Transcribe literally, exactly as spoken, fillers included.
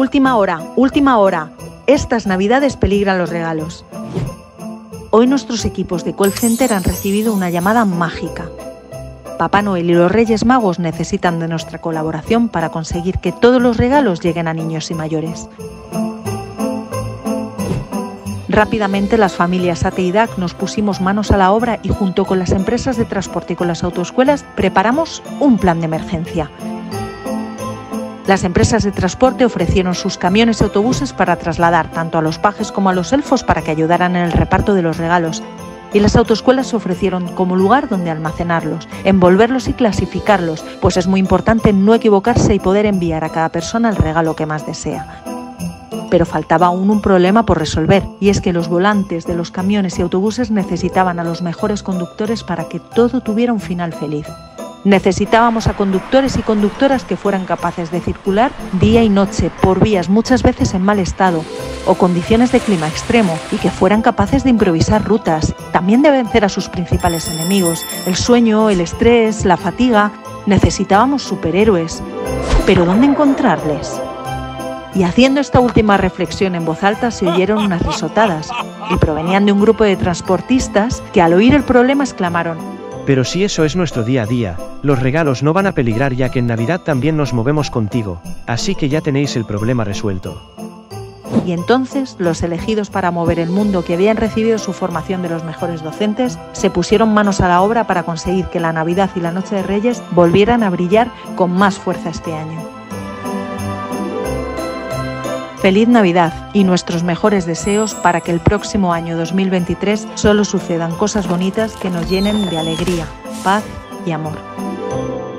Última hora, última hora. Estas navidades peligran los regalos. Hoy nuestros equipos de call center han recibido una llamada mágica. Papá Noel y los Reyes Magos necesitan de nuestra colaboración para conseguir que todos los regalos lleguen a niños y mayores. Rápidamente las familias A T e y D A C nos pusimos manos a la obra y junto con las empresas de transporte y con las autoescuelas preparamos un plan de emergencia. Las empresas de transporte ofrecieron sus camiones y autobuses para trasladar tanto a los pajes como a los elfos para que ayudaran en el reparto de los regalos. Y las autoescuelas se ofrecieron como lugar donde almacenarlos, envolverlos y clasificarlos, pues es muy importante no equivocarse y poder enviar a cada persona el regalo que más desea. Pero faltaba aún un problema por resolver, y es que los volantes de los camiones y autobuses necesitaban a los mejores conductores para que todo tuviera un final feliz. Necesitábamos a conductores y conductoras que fueran capaces de circular día y noche por vías muchas veces en mal estado o condiciones de clima extremo y que fueran capaces de improvisar rutas, también de vencer a sus principales enemigos, el sueño, el estrés, la fatiga. Necesitábamos superhéroes. ¿Pero dónde encontrarles? Y haciendo esta última reflexión en voz alta se oyeron unas risotadas y provenían de un grupo de transportistas que al oír el problema exclamaron: Pero si eso es nuestro día a día, los regalos no van a peligrar ya que en Navidad también nos movemos contigo, así que ya tenéis el problema resuelto. Y entonces los elegidos para mover el mundo, que habían recibido su formación de los mejores docentes, se pusieron manos a la obra para conseguir que la Navidad y la Noche de Reyes volvieran a brillar con más fuerza este año. Feliz Navidad y nuestros mejores deseos para que el próximo año dos mil veintitrés solo sucedan cosas bonitas que nos llenen de alegría, paz y amor.